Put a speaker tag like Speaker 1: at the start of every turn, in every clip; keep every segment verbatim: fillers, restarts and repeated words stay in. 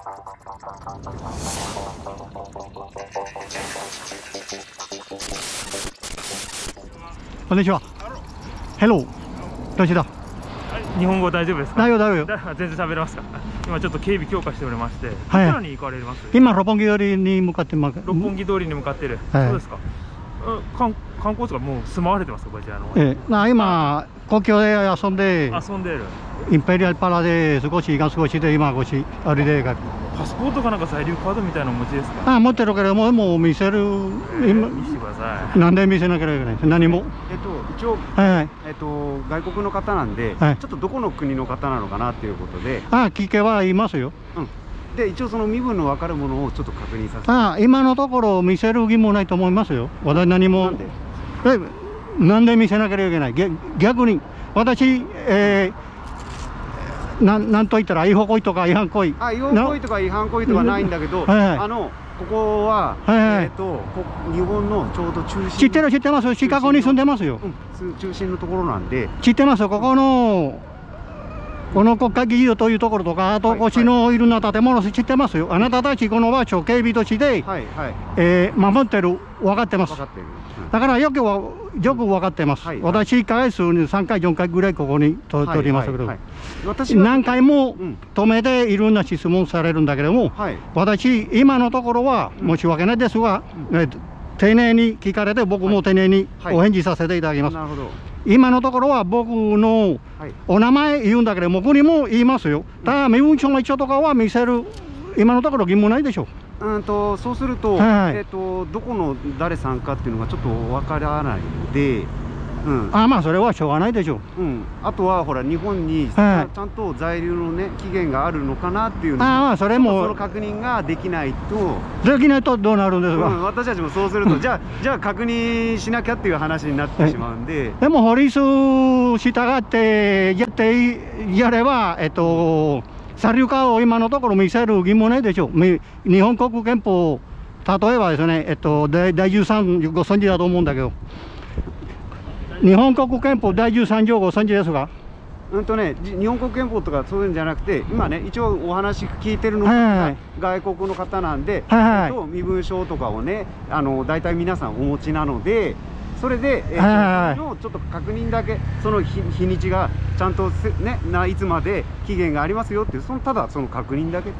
Speaker 1: こんにちは。ヘロー。どちら？
Speaker 2: 日本語大丈夫ですか？
Speaker 1: 大丈夫大丈
Speaker 2: 夫。全然喋れますか？今ちょっと警備強化しておりまして、どち
Speaker 1: はい、
Speaker 2: らに行かれます？
Speaker 1: 今六本木通りに向かってます。
Speaker 2: 六本木通りに向かってる。はい、そうですか。観観光地がもう住まわれてますか、こちらの方に。
Speaker 1: ええ、今公共で遊んで。
Speaker 2: 遊んでる。
Speaker 1: インペリアルパラで少し時間過ごして今少し歩いてるから。
Speaker 2: パスポートかなんか在留カードみたいなのお持ちですか？
Speaker 1: あ、持ってるけども、もう見せる。
Speaker 2: 今見せてください。
Speaker 1: なんで見せなきゃいけない？何も。
Speaker 3: えっと一応、はいはい、えっと外国の方なんで、はい、ちょっとどこの国の方なのかなっていうことで。
Speaker 1: あ、聞けば言いますよ。
Speaker 3: うん。で一応その身分の分かるものをちょっと確認させて。
Speaker 1: あ、今のところ見せる義務ないと思いますよ。私何も。なんで？え、なんで見せなければいけない？逆に私、えー、ななんと言ったら違法行為とか違反行為。
Speaker 3: あ、違法行為とか違反行為とかないんだけど、はいはい、あのここは、はいはい、えっと日本のちょうど中心。
Speaker 1: 知ってる知ってます。シカゴに住んでますよ。
Speaker 3: うん、中心のところなんで。
Speaker 1: 知ってます。ここのこの国会議事堂というところとか、あとこっちのいろんな建物知ってますよ。あなたたちこの場所を警備として、はいはい、えー、守ってる、分かってます。分かってる。うん、だからよくはよく分かってます。はいはい、私いっかげつにさんかいよんかいぐらいここにとおりますけど、何回も止めていろんな質問されるんだけども、はい、私今のところは申し訳ないですが、うん、えー、丁寧に聞かれて僕も丁寧にお返事させていただきます。はいはい、なるほど。今のところは僕のお名前言うんだけど、僕にも言いますよ。ただ身分証明書とかは見せる今のところ義務ないでしょう。
Speaker 3: うんとそうすると、はい、えっとどこの誰さんかっていうのがちょっとわからないので。うん、
Speaker 1: あ、まあそれはしょうがないでしょう。
Speaker 3: うん、あとはほら日本にちゃんと在留のね期限があるのかなっていうの
Speaker 1: も、ああそれも
Speaker 3: その確認ができないと
Speaker 1: できないとどうなるんですか。
Speaker 3: うん、私たちもそうするとじゃあじゃあ確認しなきゃっていう話になってしまうんで。
Speaker 1: でも法律従ってやってやればえっと車両カーを今のところ見せる義務ないでしょう。日本国憲法例えばですね、えっと第じゅうさんご存知だと思うんだけど。日本国憲法だいじゅうさん条ご存知ですか？
Speaker 3: うんとね、日本国憲法とかそういうんじゃなくて、今ね、一応お話聞いてるのが外国の方なんで、はいはい、身分証とかをね、あの大体皆さんお持ちなので、それで、えー、のちょっと確認だけ、その 日, 日にちがちゃんとね、ないつまで期限がありますよっていう、そのただその確認だけです。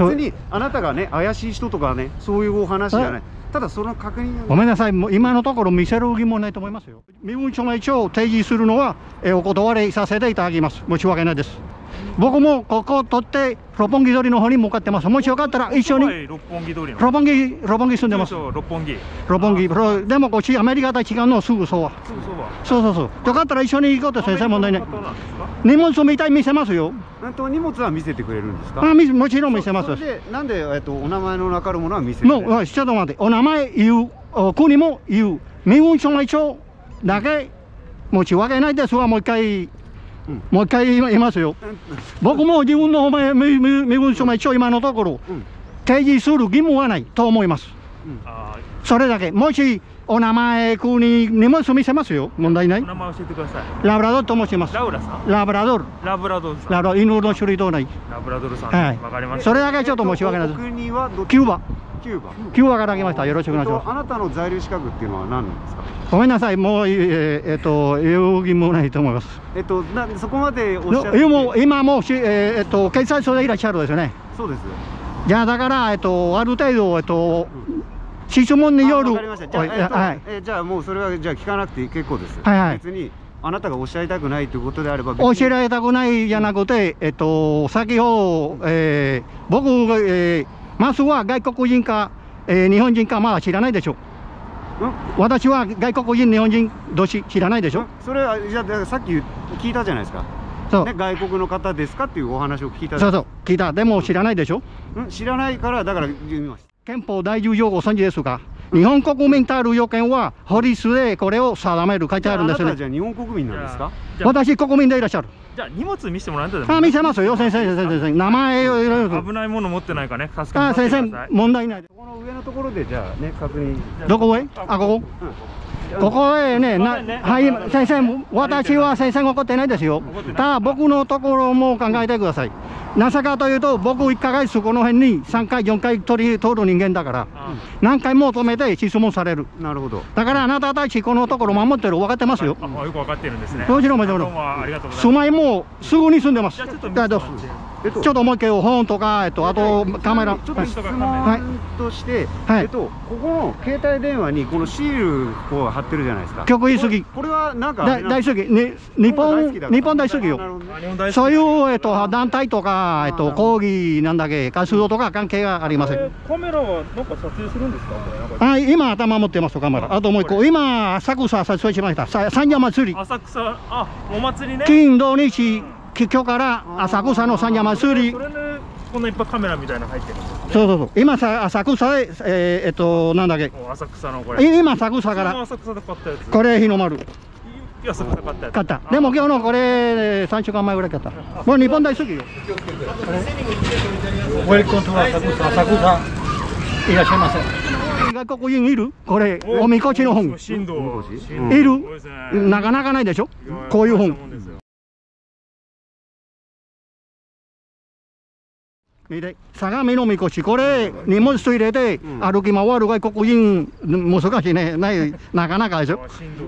Speaker 3: 別にあなたがね、怪しい人とかね、そういうお話じゃない。ただその確認。
Speaker 1: ごめんなさい、もう今のところ見せる義務ないと思いますよ。身分証明書を提示するのは、えお断りさせていただきます。申し訳ないです。僕もここを取って六本木通りの方に向かってます。もしよかったら一緒に。
Speaker 2: 六本木通りの。
Speaker 1: 六本木六本木住んでます。
Speaker 2: 六本木。
Speaker 1: 六本木。でもこっちアメリカと違うのすぐそば。
Speaker 2: すぐそば。
Speaker 1: そうそうそう。よかったら一緒に行こうと先生問題ない。荷物みたい見せますよ。
Speaker 3: なんと荷物は見せてくれるんですか？
Speaker 1: あ、もちろん見せます。
Speaker 3: それでなんでえっとお名前の分かるものは見せる？も
Speaker 1: うちょっと待って。お名前言う。国も言う。身分証明書だけ申し訳ないですわ。もう一回。うん、もう一回言いますよ。うん、僕も自分の身分証明書今のところ、うん、提示する義務はないと思います。うん、それだけ。もしお名前国荷物見せますよ。問題ない。
Speaker 2: お名前教えてください。
Speaker 1: ラブラドルと申します。
Speaker 2: ラウラさん。
Speaker 1: ラブラドル。
Speaker 2: ラブラドルさん。
Speaker 1: ラブラ犬の種類とない。
Speaker 2: ラブラドルさん。
Speaker 1: はい。
Speaker 2: わかりました。
Speaker 1: それだけちょっと申し訳ないです。
Speaker 3: 国はどっち？
Speaker 1: キューバ。
Speaker 3: キューバ。
Speaker 1: キューバから来ました。よろしくお願いします。
Speaker 3: あなたの在留資格っていうのは何なんですか？
Speaker 1: ごめんなさい、もうえー、えっと有義もないと思います。
Speaker 3: えっとなそこまでおっしゃ
Speaker 1: る。今もし、えー、えっと警察署でいらっしゃるですよね。
Speaker 3: そうです。
Speaker 1: じゃあだからえっとある程度えっと、うん、質問による。
Speaker 3: わかりました。じゃあ、えーはい、えじゃあもうそれはじゃあ聞かなくて結構です。はいはい。別にあなたがおっしゃりたくないということであれば。
Speaker 1: おっしゃられたくないじゃなくて、えっと先ほど、えー、僕が、えー、まずは外国人か、えー、日本人かまあ知らないでしょう。私は外国人、日本人同士知らないでしょ。
Speaker 3: それはじゃあさっき聞いたじゃないですか。そう、ね、外国の方ですかっていうお話を聞いた。
Speaker 1: そうそう聞いた。でも知らないでしょ。
Speaker 3: うん、知らないからだから言いました。
Speaker 1: 憲法だいじゅう条ご存知ですか。日本国民たる要件は法律でこれを定める書いてあるんですね。
Speaker 3: あなたはじゃあ日本国民なんですか。
Speaker 1: 私国民でいらっしゃる。
Speaker 2: じゃあ荷物見せてもらうんだ。
Speaker 1: あ、見せますよ先生先生先生。名前をいろいろ。
Speaker 2: 危ないもの持ってないかね。
Speaker 1: 助けてください。あ、先生問題ない。
Speaker 3: この上のところでじゃあね確認。
Speaker 1: どこへ？あ、ここ。 ここへね、なはい、先生、私は先生が怒ってないですよ。ただ、僕のところも考えてください。なぜかというと、僕いっかげつこの辺にさんかい、よんかい通り通る人間だから、何回も止めて質問される。
Speaker 3: なるほど。
Speaker 1: だからあなたたち、このところ守ってる、分かってますよ。
Speaker 2: あ、よく分かってるんですね。
Speaker 1: もちろん、もちろん。住まいもすぐに住んでます。ちょっともう一回、本とか、えっと、あとカメラ。
Speaker 3: ちょっと質問として、えっと、ここの携帯電話にこのシールこう貼ってるじゃないですか。
Speaker 1: 曲言い過ぎ。
Speaker 3: これはなんか
Speaker 1: 大好き。日本、日本大好きよ。そういう、えっと、団体とか。えっと、講義なんだっけ、活動とか関係がありません。
Speaker 2: カメラはなんか撮影するんですか。
Speaker 1: はい、今頭持ってますカメラ。あともう一個、今浅草撮影しました。三社祭り。
Speaker 2: 浅草、あ、お祭りね。
Speaker 1: 金土日、今日から浅草の三社祭り。
Speaker 2: それでこんないっぱいカメラみたいなの入ってるんです。
Speaker 1: そうそうそう。今さ浅草で、えー、えっとなんだっけ。
Speaker 2: 浅草のこれ。
Speaker 1: 今浅草から。
Speaker 2: 浅草で買ったやつ。
Speaker 1: これ日の丸。
Speaker 2: 安く買ったやつ。
Speaker 1: 買った。でも今日のこれさんしゅうかんまえぐらい買った。もう日本大好きよ。ウェルコムトゥ浅草、浅草。いらっしゃいませ。外国人いる？これおみこしの本。いる？なかなかないでしょ。こういう本。相模のみこし、これ荷物入れて歩き回る外国人難しいね。ないなかなかでしょ。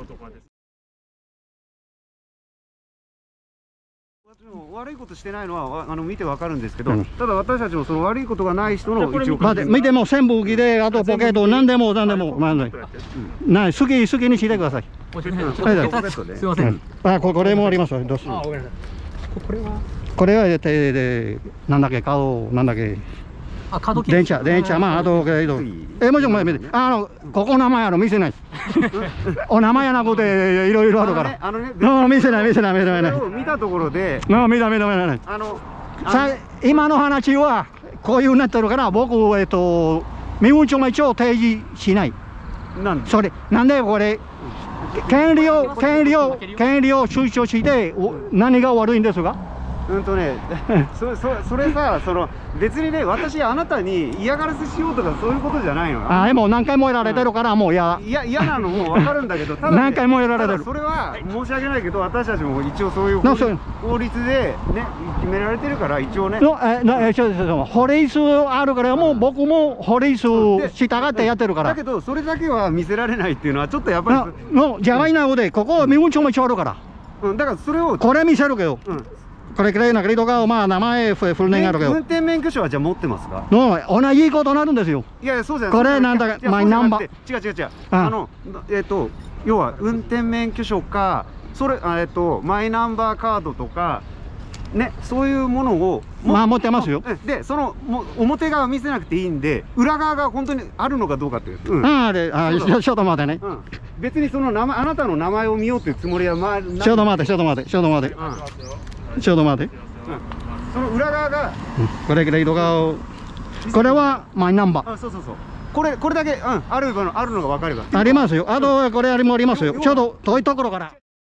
Speaker 3: 悪いことしてないのはあの見てわかるんですけど、うん、ただ私たちもその悪いことがない人の一応
Speaker 1: 見ても扇風機であとポケット何でも何でもまあない好き好きにしてください。すみません。あこれもありますよ。どうぞ。これはこれは手でなんだっけ顔なんだっけ。あ、カード電車、電車、まあ、あと、え、もちろん、あの、ここ名前ある、見せない。お名前やなくて、いろいろあるから。あのね、見せない、見せない、見せない。
Speaker 3: 見たところで。
Speaker 1: あ、見た、見た、見た。あの、さ、今の話は、こういうなってるから、僕、えっと、身分証も一応提示しない。なんで。それ、なんで、これ。権利を、権利を、権利を主張して、何が悪いんですか。
Speaker 3: うんとね、そそそれさ、その別にね、私、あなたに嫌がらせしようとか、そういうことじゃないの。
Speaker 1: ああ、もう何回もやられてるから、もう嫌。
Speaker 3: いや、嫌なのも分かるんだけど、ただ、
Speaker 1: 何回もやられてる。
Speaker 3: それは申し訳ないけど、私たちも一応そういう法律でね、決められてるから、一応ね。
Speaker 1: 法律あるから、もう僕も法律従ってやってるから。
Speaker 3: だけど、それだけは見せられないっていうのは、ちょっとやっぱ
Speaker 1: り。のじゃがいなので、ここ、身分証も一応あるから。
Speaker 3: うん、だから、それを。
Speaker 1: これ見せるけど。これくらいなクリとか、まあ名前、フルネームあるけど。
Speaker 3: 運転免許証はじゃあ持ってますか？
Speaker 1: の同じことになるんですよ。
Speaker 3: いやいや、そうじゃない。
Speaker 1: これなんだか、マイナンバー。
Speaker 3: 違う違う違う。あの、えっと、要は運転免許証か、それ、えっと、マイナンバーカードとか。ね、そういうものを。
Speaker 1: まあ持ってますよ。
Speaker 3: で、その表側見せなくていいんで、裏側が本当にあるのかどうかっていう。
Speaker 1: ああ、で、あ、ちょっと待ってね。
Speaker 3: 別にその名前、あなたの名前を見ようっていうつもりは、まあ。
Speaker 1: ちょっと待って、ちょっと待って、ちょっと待って。ちょっと待って。
Speaker 3: その裏側が、
Speaker 1: これぐらいとかを。これはマイナンバー。
Speaker 3: あ、そうそうそう。これ、これだけ、うん、あるの、あるのが分かるから。
Speaker 1: ありますよ。あと、これありもありますよ。ちょうど遠いところから。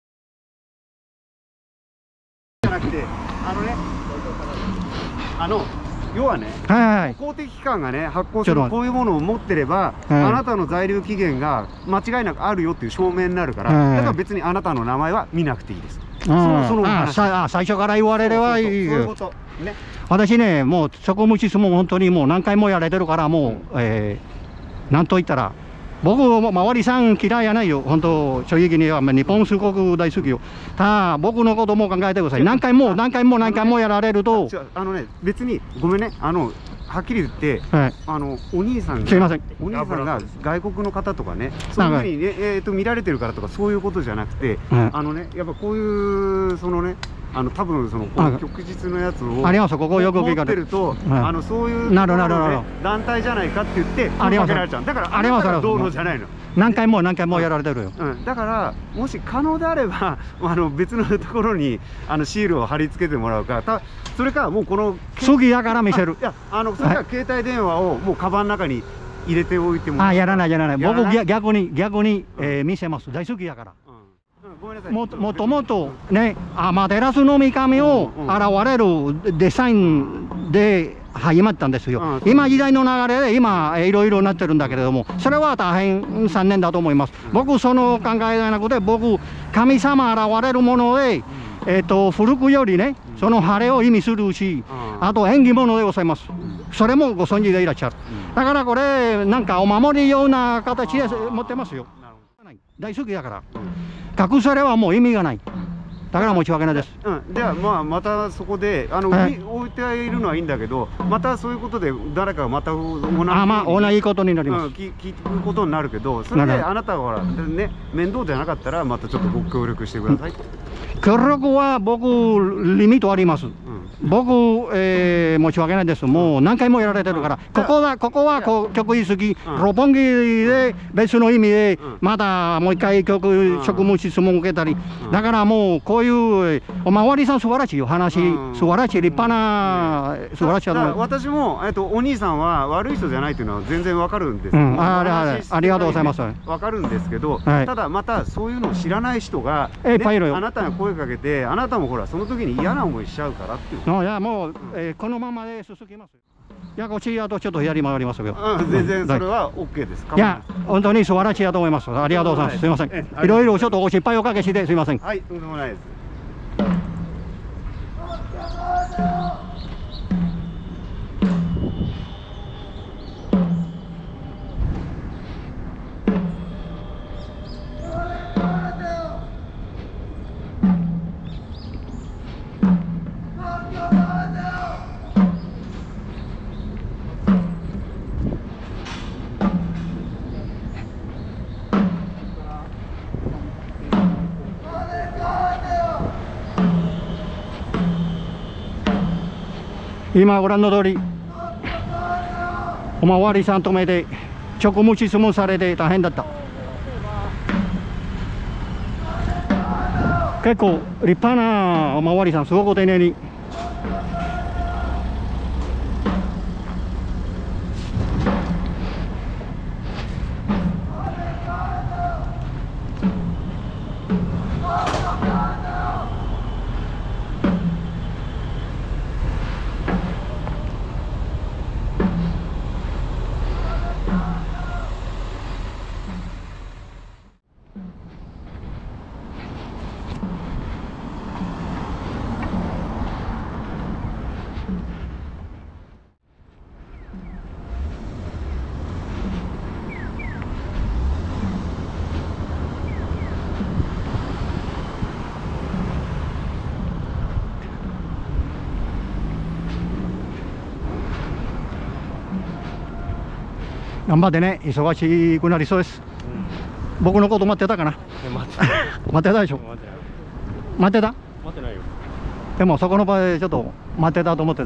Speaker 3: じゃなくて、あのね。あの。要はね、公的機関がね、発行するこういうものを持ってれば、あなたの在留期限が間違いなくあるよっていう証明になるから、だから別にあなたの名前は見なくていいです。
Speaker 1: その最初から言われればいいよ。私ね、もう職務質問本当にもう何回もやれてるから、もう、えー、なんと言ったら、僕も周りさん嫌いやないよ、本当、正直には日本すごく大好きよ。ただ、僕のことも考えてください。何回も何回も何回もやられると。
Speaker 3: あのね、別に、ごめんね、あの、はっきり言って、はい、あのお兄さんが、
Speaker 1: すいません、
Speaker 3: お兄さんが外国の方とかね、そういうふうに、ね、えー、と見られてるからとか、そういうことじゃなくて、はい、あのね、やっぱこういう、そのね、あの多分その旭日のやつを
Speaker 1: あります、ここよく聞かれ
Speaker 3: ると、あのそういう団体じゃないかって言って
Speaker 1: あります。
Speaker 3: だからあなたがどうのじゃないの。
Speaker 1: 何回も何回もやられてるよ。
Speaker 3: うん、だからもし可能であればあの別のところにあのシールを貼り付けてもらうか、たそれかもうこの
Speaker 1: 次やから見せる。
Speaker 3: いやあのそれから携帯電話をもうカバンの中に入れておいても。
Speaker 1: あ、やらないやらない。僕逆に逆に見せます。大好きやから。ももともとね、アマテラスの三上を現れるデザインで始まったんですよ。今時代の流れで今いろいろなってるんだけれども、それは大変残念だと思います。僕その考えじゃなくて、僕神様現れるもので、えっと古くよりね、その晴れを意味するし、あと縁起物でございます。それもご存知でいらっしゃる。だからこれなんかお守りような形で持ってますよ。大好きだから隠されはもう意味がない。だから申し訳ないです。
Speaker 3: うん、じゃあまあまたそこであの、はい、置いているのはいいんだけど、またそういうことで誰かがまた同じ
Speaker 1: あまあ同じことになります。
Speaker 3: うん、聞くことになるけど、それであなたがほらね面倒じゃなかったらまたちょっとご協力してください。うん、
Speaker 1: 協力は僕リミットあります。うん、僕、えー、申し訳ないです。もう何回もやられてるから、うん、ここはここはこう曲言い過ぎ、うん、六本木で別の意味で、うん、またもう一回曲、うん、職務質問受けたり、うん、だからもうこういうおまわりさん素晴らしいよ話、うん、素晴らしい立派な、うん、素晴らしい。
Speaker 3: 私もえっとお兄さんは悪い人じゃないというのは全然わかるんです。うん、
Speaker 1: あ, あ, ありがとうございます。
Speaker 3: わかるんですけど、はい、ただまたそういうのを知らない人が、
Speaker 1: ね、えー、
Speaker 3: あなたが声かけて、あなたもほらその時に嫌な思いしちゃうからっていう。
Speaker 1: いやもう、うん、えー、このままで続きます。いやこっちあとちょっと左回りますよ。
Speaker 3: うん、全然それは オーケー です。
Speaker 1: いや本当に素晴らしいだと思います。ありがとうございます。すみません。いろいろちょっとお失敗おかけしてすみません。
Speaker 3: はい、とんでもないです。
Speaker 1: 今ご覧の通りおまわりさん止めて職務質問されて大変だった。結構立派なおまわりさん、すごく丁寧に。頑張ってね、忙しくなりそうです。うん、僕のこと待ってたかな。待って待ってたでしょ。待って待ってた待ってないよ。でもそこの場でちょっと待ってたと思ってた。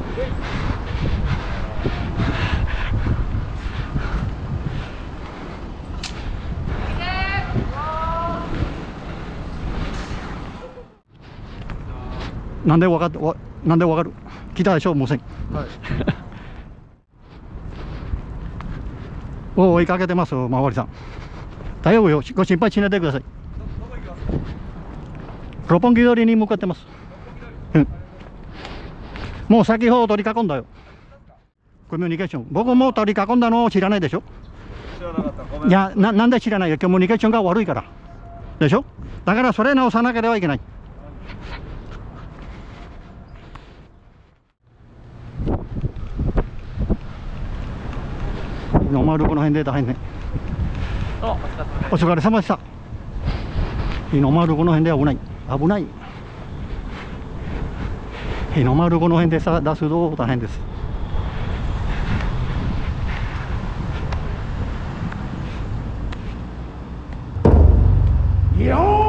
Speaker 1: なんでわかっわなんでわかる来たでしょ、無線。はい追いかけてますよ、まわりさん。大丈夫よ、ご心配しないでください。六本木通りに向かってます。うん、もう先ほど取り囲んだよ。コミュニケーション、僕も取り囲んだのを知らないでしょ。知らなかった。ごめん。いやな、なんで知らないよ、コミュニケーションが悪いからでしょ。だからそれ直さなければいけない。日の丸この辺で大変ね。お疲れ様でした。日の丸この辺で危ない危ない。日の丸この辺でさ出すと大変です。よー